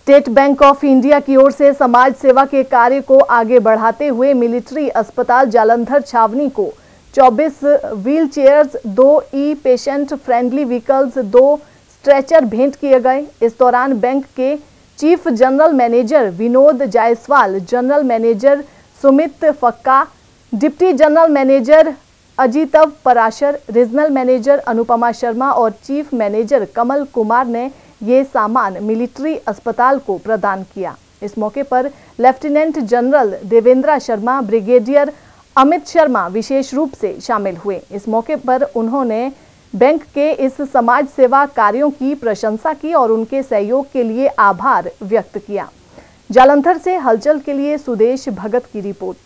State bank of India की ओर से समाज सेवा के कार्य को आगे बढ़ाते हुए मिलिट्री अस्पताल जालंधर छावनी को 24 wheel chairs, 2 E patient friendly vehicles, 2 stretcher भेंट किए गए। इस दौरान बैंक के chief general manager Vinod Jaiswal, general manager Sumit Phakka, deputy general manager Ajitav Parashar, regional manager Anupama Sharma और चीफ मैनेजर कमल कुमार ने ये सामान मिलिट्री अस्पताल को प्रदान किया। इस मौके पर lieutenant general Devendra Sharma, brigadier Amit Sharma विशेष रूप से शामिल हुए। इस मौके पर उन्होंने बैंक के इस समाज सेवा कार्यों की प्रशंसा की और उनके सहयोग के लिए आभार व्यक्त किया। जालंधर से हलचल के लिए सुदेश भगत की report.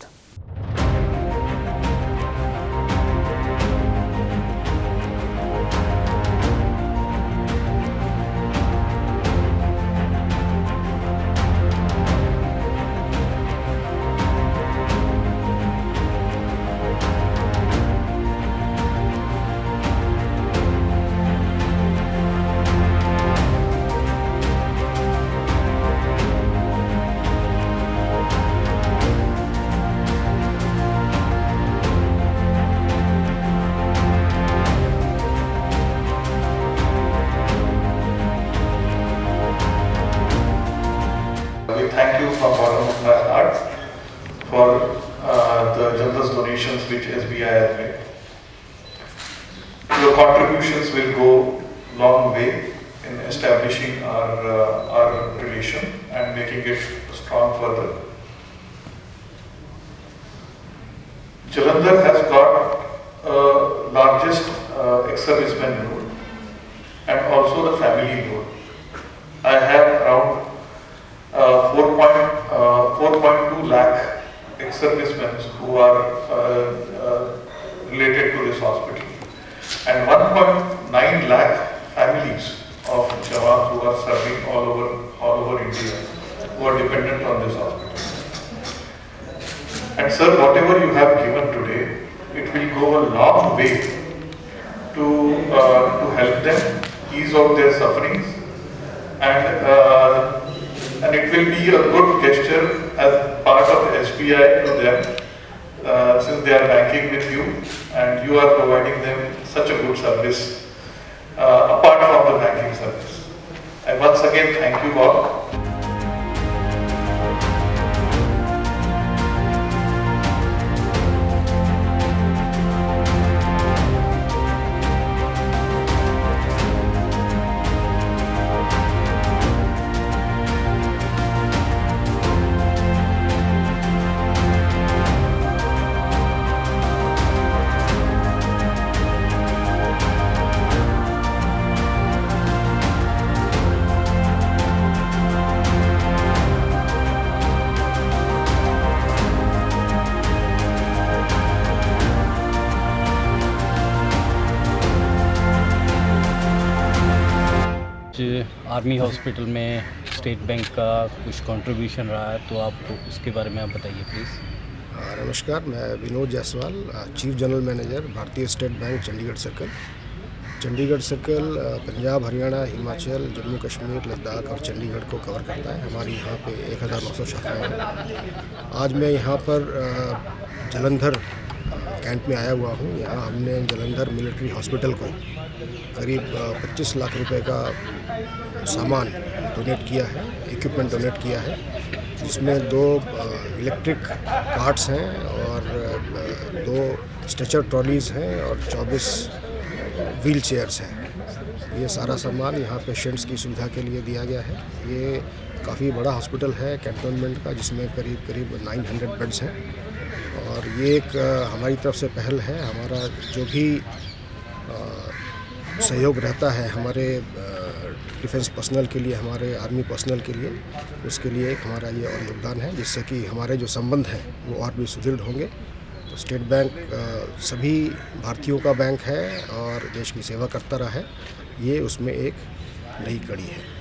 Thank you from bottom of my heart for the generous donations which SBI has made. Your contributions will go long way in establishing our relation and making it strong further. Jalandhar has got largest ex-serviceman load and also the family load. I have around 4.2 lakh ex-servicemen who are related to this hospital, and 1.9 lakh families of Jawans who are serving all over India, who are dependent on this hospital. And sir, whatever you have given today, it will go a long way to help them ease out their sufferings, and it will be a good gesture as part of SBI to them, since they are banking with you and you are providing them such a good service apart from the banking service. And once again, thank you all. Army hospital में state bank का कुछ contribution रहा है, तो आप उसके बारे में आप बताइए प्लीज़। नमस्कार, मैं Vinod Jaiswal, chief general manager Bharatiya state bank Chandigarh circle. Chandigarh circle Punjab, Haryana, Himachal, Jammu Kashmir, Ladakh और चंडीगढ़ को कवर करता है। हमारी यहाँ पे 1900 शाखाएँ हैं। आज मैं यहाँ पर जालंधर कैंट में आया हुआ हूँ। यहाँ हमने जालंधर मिलिट्री हॉस्पिटल को करीब 25 लाख रुपए का सामान डोनेट किया है, इक्विपमेंट डोनेट किया है, जिसमें 2 इलेक्ट्रिक कार्ट्स हैं और 2 स्ट्रेचर ट्रॉलीज़ हैं और 24 व्हील चेयर्स हैं। ये सारा सामान यहाँ पेशेंट्स की सुविधा के लिए दिया गया है। ये काफ़ी बड़ा हॉस्पिटल है कैंटोनमेंट का, जिसमें करीब 900 बेड्स हैं और ये एक हमारी तरफ से पहल है। हमारा जो भी सहयोग रहता है हमारे डिफेंस पर्सनल के लिए, हमारे आर्मी पर्सनल के लिए, उसके लिए एक हमारा ये और योगदान है, जिससे कि हमारे जो संबंध हैं वो और भी सुदृढ़ होंगे। तो स्टेट बैंक सभी भारतीयों का बैंक है और देश की सेवा करता रहा है। ये उसमें एक नई कड़ी है।